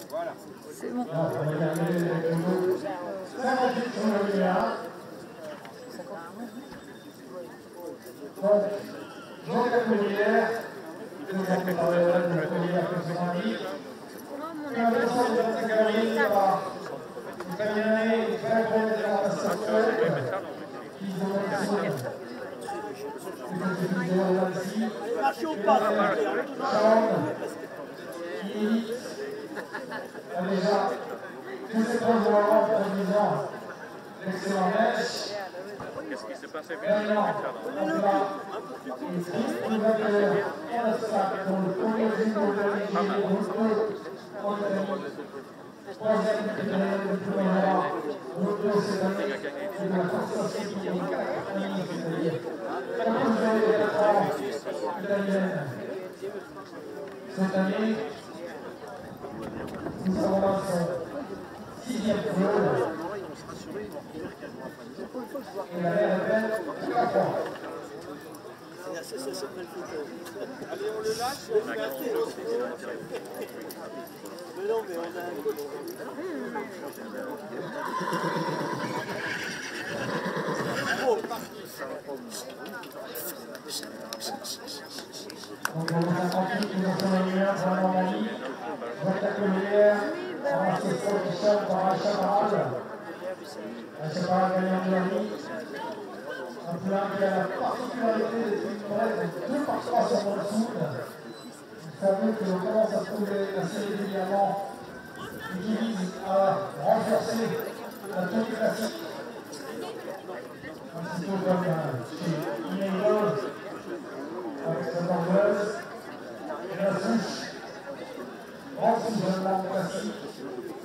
C'est bon. On va regarder les numéros 58 sur le linéa. Donc, Jean-Jacques Molière, présenté par le Molière que c'est dit. Et un descente de la catégorie par une très bien année, une très bonne démarcation qui se met Marché ou pas? a déjà tous ces points de l'Europe produisant l'excellent match. Qu'est-ce qui s'est passé? Maintenant, on va une triste nouvelle en obstacle dans le premier jour de l'Olivier des Rousseaux en Italie. Troisième catégorie de tout le monde. Rousseau cette année, c'est de la force scientifique italienne. 14 années de la France italienne. Cette année, nous avons là son 6e vol. Et la mer est belle, 4 ans. Allez, on le lâche, on fait un tour. Mais non, mais on a un coach. Oh, Donc, on a 38 qui sont sur la lumière pour la Normandie. Jean-Jacques Molière, en marche qui sonne par un chaparral. Un chaparral gagnant de la vie. Un plein qui a la particularité d'être une presse de 2 par 3 sur le soude. Vous savez que l'on commence à trouver assez régulièrement et qui vise à renforcer la tenue classique. Un petit peu comme chez Ineos avec cette anglaise. Et la souche, grande souche de la classique.